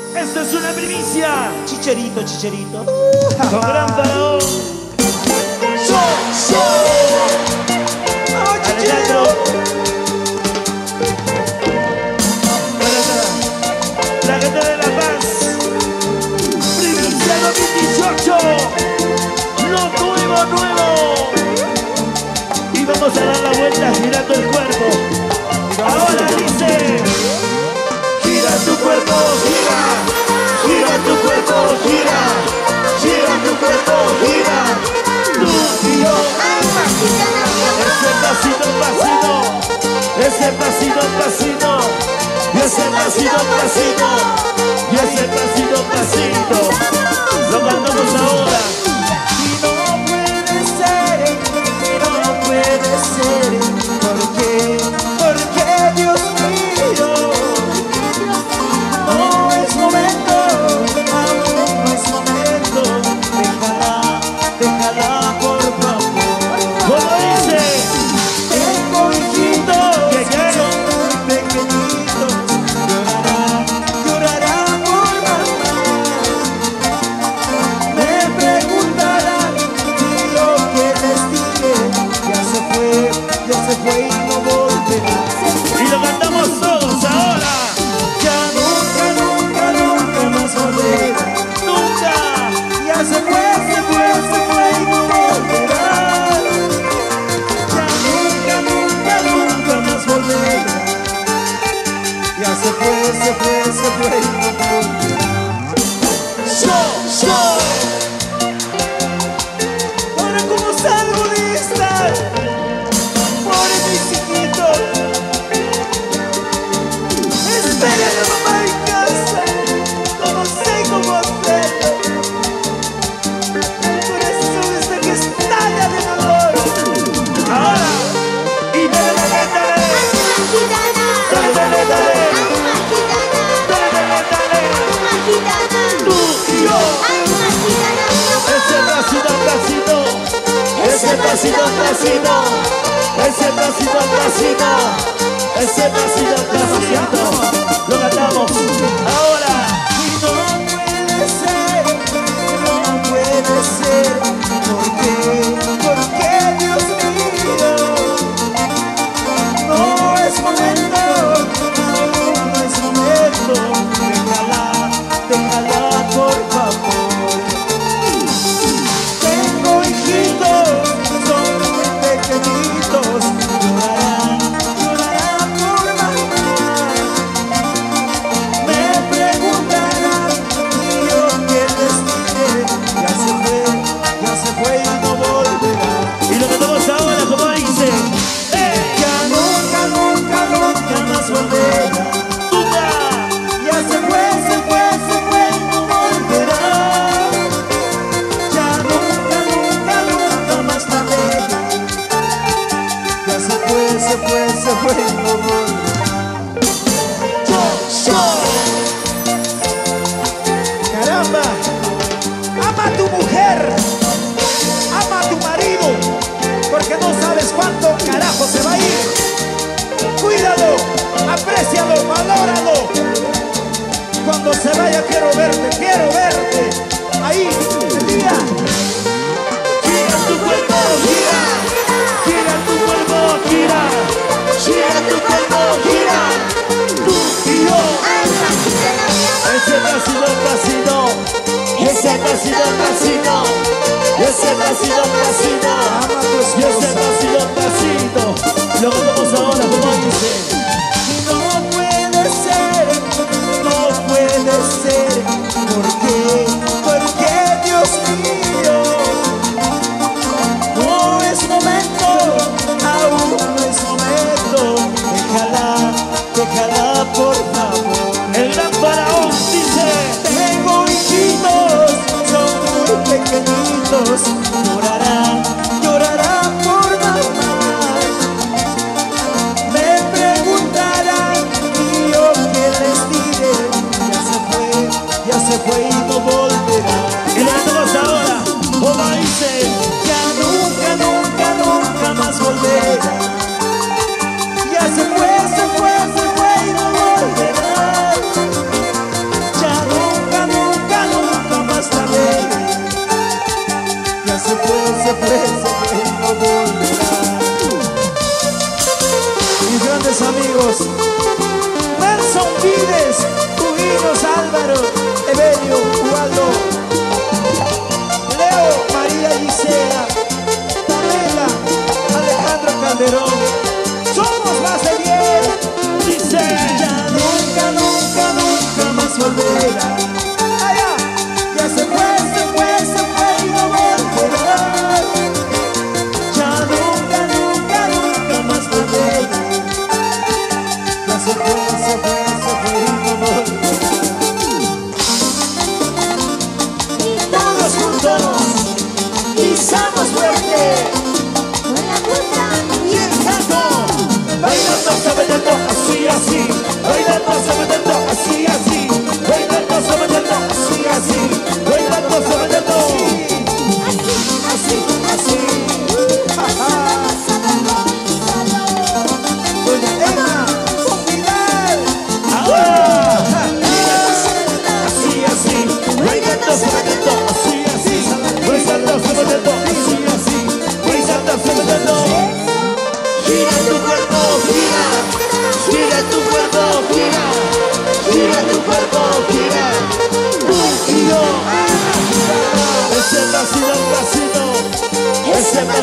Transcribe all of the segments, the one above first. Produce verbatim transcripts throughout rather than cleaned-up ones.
Esto es una primicia. Chicherito, chicherito. Con gran faraón. ¡Yo, yo! ¡Oh, chicherito! La gente de La Paz. Primicia dos mil dieciocho. Lo nuevo, nuevo. Y vamos a dar la vuelta girando el cuerpo. Ahora dice: gira tu cuerpo, gira. Gira tu cuerpo, gira. Gira tu cuerpo, gira. Tú y yo. Ese pasito, pasito. Ese pasito, pasito. Y ese pasito, pasito. Y ese pasito, pasito. Lo cantamos ahora. Y no puede ser, no puede ser. ¿Por qué? Porque Dios mío, no es momento, aún no es momento. Déjala, déjala por favor. ¿Cómo dice? Tengo hijitos ¿Qué, qué? que son muy pequeñitos. Llorarán, llorarán por mamá. Me preguntarán si lo que les dije ya se fue, ya se fue y no volverá. Y lo cantamos todos ahora. Ya nunca, nunca, nunca más volverá. Nunca. Ya se fue, se fue, se fue y no volverá. Ya nunca, nunca, nunca más volverá. Ya se fue, se fue, se fue y no volverá. Yo, yo. Ahora como salgo de esta, pobre mis hijitos. Esperen a mamá en casa. No sé cómo hacerlo. Mi corazón está que estalla de dolor. Ahora. Y dale, dale, dale. Dale, dale, dale. Dale, dale, dale. Tú y yo. Ese pasito, pasito. Ese pasito, pasito. Ese pasito, pasito. Ese pasito, pasito. Lo cantamos ahora. Y no puede ser, no puede ser. ¿Por qué? Porque Dios mío, no es momento, aún no es momento. Déjala, déjala por favor. Tengo hijitos, son muy pequeñitos. Llorarán, llorarán por mamá. Me preguntarán y yo que les diré. Ya se fue, ya se fue y no volverá. Y lo cantamos ahora como dice. ¡Eh! Ya nunca, nunca, nunca más volverá. ¡Nunca! Ya se fue, se fue, se fue y no volverá. Ya nunca, nunca, nunca más la veré. Ya se fue, se fue, se fue y no volverá. Yo, yo. Caramba, ama a tu mujer, ama a tu marido, porque no sabes cuánto carajo se va a ir. Cuídalo, aprécialo, valóralo. Cuando se vaya quiero verte, quiero verte. Ahí, el día. Gira tu cuerpo, gira. Gira tu cuerpo, gira. Gira tu cuerpo, gira. Tú y yo. Ese pasito, pasito. Ese pasito, pasito. Ese pasito, pasito. Ama a tu Y ese esposa. pasito, pasito. Lo cantamos ahora como dice. No puede ser, no puede ser. ¿Por qué? Porque Dios mío, no es momento, aún no es momento. Déjala, déjala por favor. El gran faraón dice. Tengo hijitos, son muy pequeñitos. Llorarán,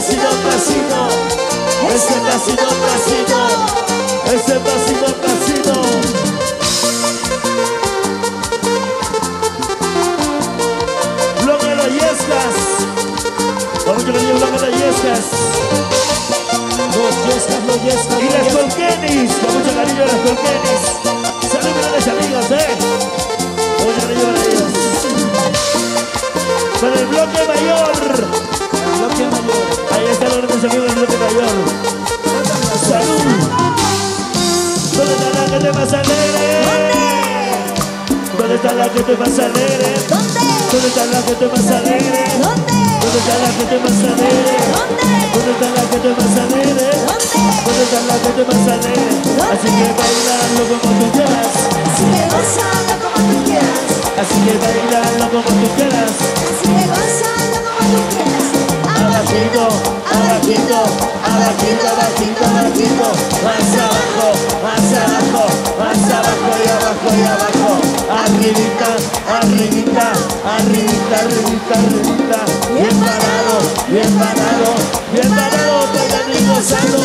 pasito, pasito, ese pasito, pasito, ese pasito, pasito. Bloque de los Yescas, con mucho cariño, bloque de los Yescas. Los Yescas, los Yescas. Y las Colquenis, con mucho cariño las Colquenis. Saludos grandes amigos, eh. Con mucho cariño para ellos. Para el bloque mayor. El bloque mayor. Ahí están los grandes amigos del bloque mayor. Salud. ¿Dónde está la gente más alegre? ¿Dónde está la gente más alegre? ¿Dónde está la gente más alegre? ¿Dónde está la gente más alegre? ¿Dónde está la gente más alegre? ¿Dónde está la gente más alegre? Así que bailalo como tú quieras. Así que gózalo como tú quieras. Así que bailalo como tú quieras. Así que gózalo como tú quieras. Abajito, abajito, abajito, abajito, abajito. Más abajo, más abajo, más abajo y abajo y abajo. Arribita, arribita, arribita, arribita, arribita. Bien parado, bien parado, bien parado, bailan y gozando.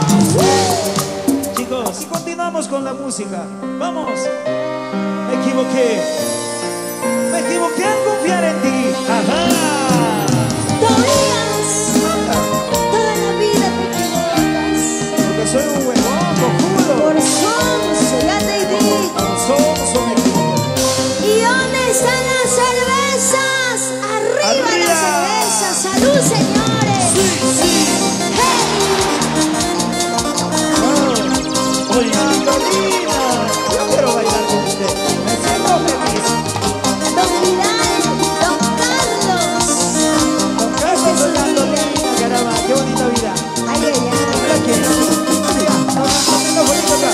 Chicos, y continuamos con la música. Vamos. Me equivoqué. Me equivoqué al confiar en ti. Ajá. Todavía, toda la vida te equivocas. Porque soy un huevón, cojudo. Por sonso, ya te di. Por sonso me equivoqué. ¿Y dónde están las cervezas? ¡Arriba, ¡Arriba! las cervezas! ¡Salud, señores! Sí, sí. ¡Hey! Oye, Carolina, yo quiero bailar con usted. Me siento feliz. Don Vidal, Don Carlos. Con casa soy Carolina, caramba, qué bonita vida. Ay, ay, Mira ay. que, mira, no, no tengo bonito acá.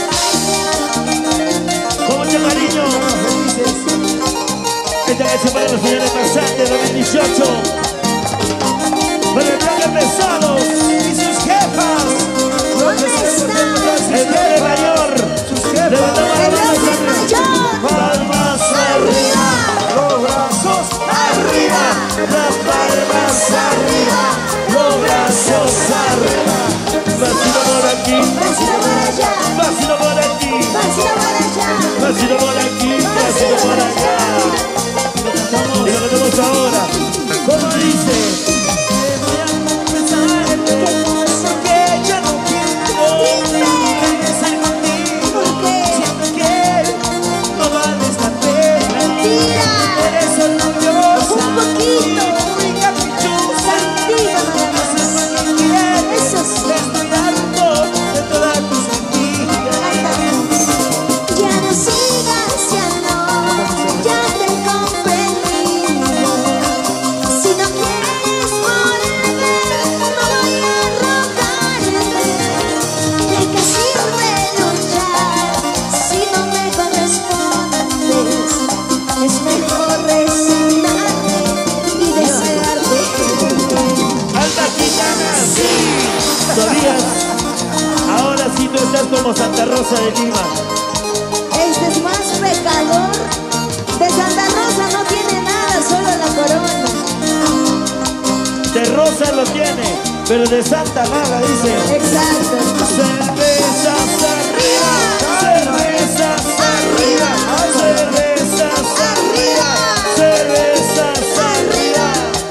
con mucho cariño. Estamos felices. Esta canción para los señores pasantes dos mil dieciocho. Para el bloque pesados. Y sus jefas. ¿Dónde están? El bloque mayor. Sus Levantamos jefas. las El bloque manos mayor. palmas arriba. Los brazos Arriba. Las palmas arriba. Los brazos arriba. Vacilo por aquí. Vacilo por allá. Vacilo por aquí. Vacilo por allá. Vacilo por aquí. Vacilo por allá. Y lo que tenemos ahora. ¿Cómo dice? Te voy a confesar que ya no quiero regresar contigo. ¿Por qué? Siento que no vales la pena. Mentira. Eres orgullosa Un poquito. y muy caprichosa. Tantito nada más. No sé para qué quieres. Eso sí. Te estoy harto de todas tus mentiras. Ya no sigas, ya no, ya te comprendí. Si no quieres volver, no voy a rogarte. ¿De qué sirve luchar si no me correspondes? Es mejor resignarte y desearte. ¡Alta gitana! ¡Sí! Todavía. Ahora sí tú estás como Santa Rosa de Lima. Este es más pecador. De Santa Rosa no tiene nada, solo la corona. De Rosa lo tiene, pero de Santa nada dice. Exacto. Cervezas arriba, cervezas arriba, cervezas arriba, cervezas arriba.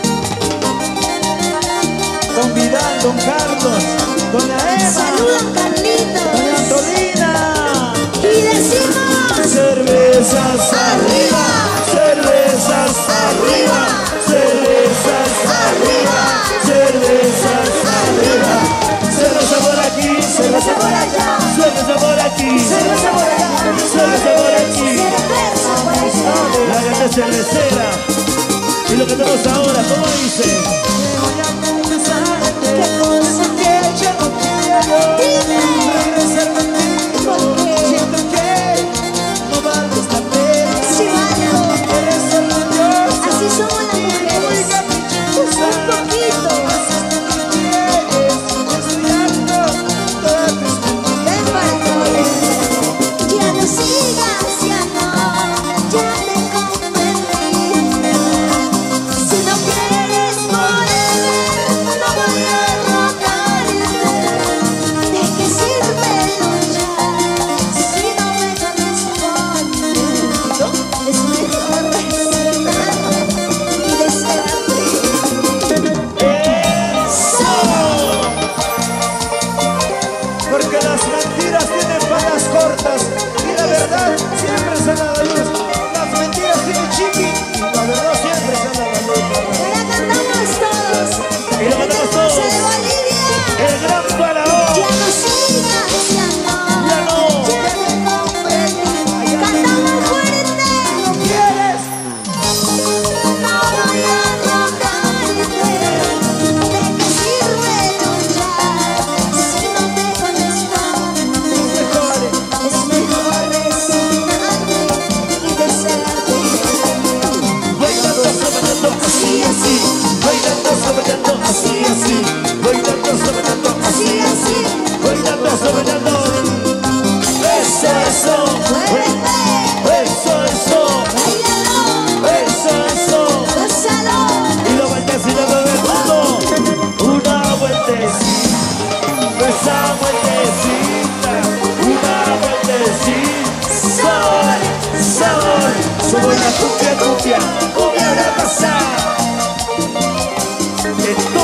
Don Vidal, Don Carlos, Doña Eva, Saludan, Doña Carlitos. Antolina. Y decimos: Cervezas arriba, cervezas arriba, cervezas arriba, cervezas arriba. Cerveza por aquí, cerveza por allá, cerveza por aquí, cerveza por allá, cerveza por aquí. cerveza por allá. La gata cervecera. Y lo que tenemos ahora, ¿cómo dice? Te voy a confesar ¿Qué cosa? que ya no quiero Dime. regresar contigo. ¿Por qué? Siento que no vales la pena. Si valgo. Eres orgullosa. Así somos las Muy mujeres. caprichosa. Un poquito. Haces lo que quieres. Estoy harto de todas tus mentiras. Ven para acá. Ya no sigas, ya no, ya te comprendí. Si no quieres Es mejor resignar y desearte. ¡Eso! Porque las mentiras tienen patas cortas y la verdad siempre sale a la luz. Las mentiras tienen chiqui y la verdad siempre sale a la luz. Y la cantamos todos. Y lo cantamos todos. Se va Olivia. El gran faraón. Ya no sigas, ya no. Ya no. Ya no comprendes. Cantamos fuerte. ¿No quieres? No voy a rogarte. ¿De qué sirve luchar si no te conozco? Es mejor resignarte y desearte. Bailando, bailando, así, así. Bailando, bailando, así, así. Bailando, bailando, así, así. Bailando, bailando. Eso, eso. Fuerte. Eso, eso. Báilalo. Eso, eso. Gózalo. Y lo bailas y lo bebe el mundo. Una vueltecita. Esa vueltecita. Una vueltecita. Sabor, sabor. Somos la cumbia, cumbia. Cumbia de pasar. En